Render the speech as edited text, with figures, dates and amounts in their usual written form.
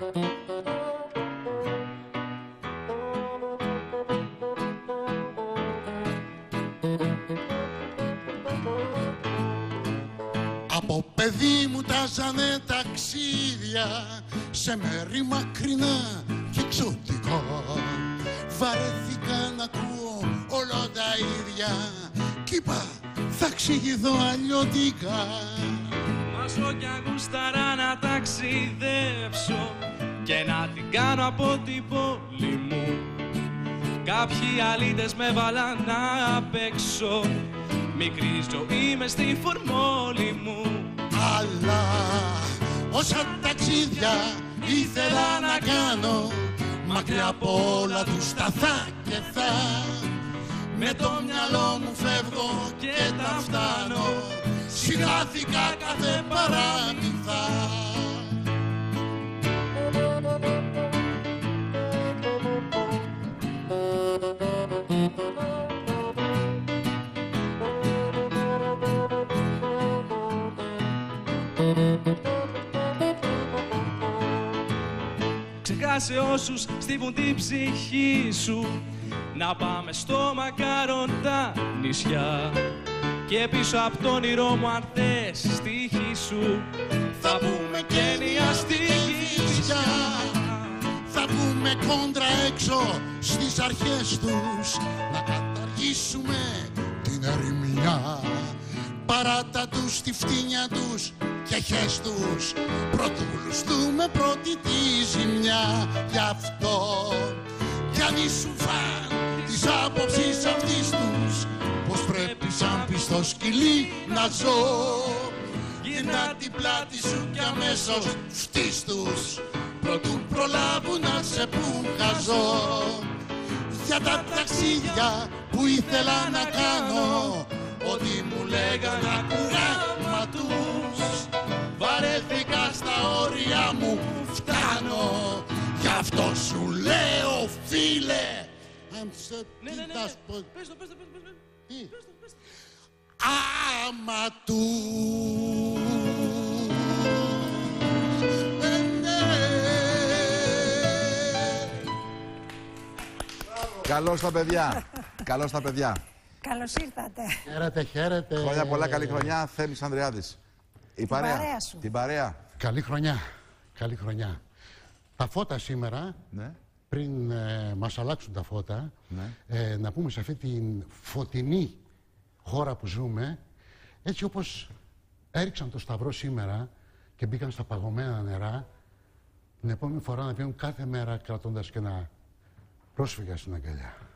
Από παιδί μου τάζανε ταξίδια σε μέρη μακρινά και εξωτικά. Βαρέθηκα να ακούω όλα τα ίδια κι είπα θα εξηγηθώ αλλιώτικα. Μάσω κι αγούσταρα να ταξιδέψω και να την κάνω από την πόλη μου. Κάποιοι αλήτες με βάλαν να παίξω, μικρή ζωή μες στη φορμόλη μου. Αλλά όσα ταξίδια ήθελα να κάνω, μακριά από όλα τους τα θα και θα, με το μυαλό μου φεύγω και τα φτάνω, σιγάθηκα κάθε παράμυθα. Ξεχάσε όσους στίβουν την ψυχή σου, να πάμε στο μακάρον τα νησιά. Και πίσω απ' το όνειρό μου αν θες στίχη σου, θα πούμε Κένια στη Κηφισιά. Θα βγούμε κόντρα έξω στις αρχές τους, να καταργήσουμε την ερημιά. Παράτα τους στη φτύνια τους και χες τους, πρώτου λουστούμε πρώτη τη ζημιά. Γι' αυτό κι αν ήσουν φαν της άποψης αυτής τους, πως πρέπει σαν πιστό σκυλί να ζω, γυρνά την πλάτη σου κι αμέσως φτύς τους, πρώτου προλάβουν να σε πουν χαζό. Για τα ταξίδια που ήθελα να κάνω, ό,τι μου λέγαν ακούγα τους, βαρέθηκα στα όρια μου, φτάνω. Γι' αυτό σου λέω φίλε, αν σε κοιτάς πως... Πες το. Τι? Άμα τους... Καλώς τα παιδιά. Καλώς τα παιδιά. Καλώς ήρθατε. Χαίρετε, χαίρετε. Χρόνια πολλά, καλή χρονιά. Θέμης Ανδριάδης. Η παρέα σου. Την παρέα. Καλή χρονιά. Καλή χρονιά. Τα φώτα σήμερα, Ναι. πριν μας αλλάξουν τα φώτα, Ναι. να πούμε σε αυτή την φωτεινή χώρα που ζούμε, έτσι όπως έριξαν το σταυρό σήμερα και μπήκαν στα παγωμένα νερά, την επόμενη φορά να βγαίνουν κάθε μέρα κρατώντας και ένα πρόσφυγα στην αγκαλιά.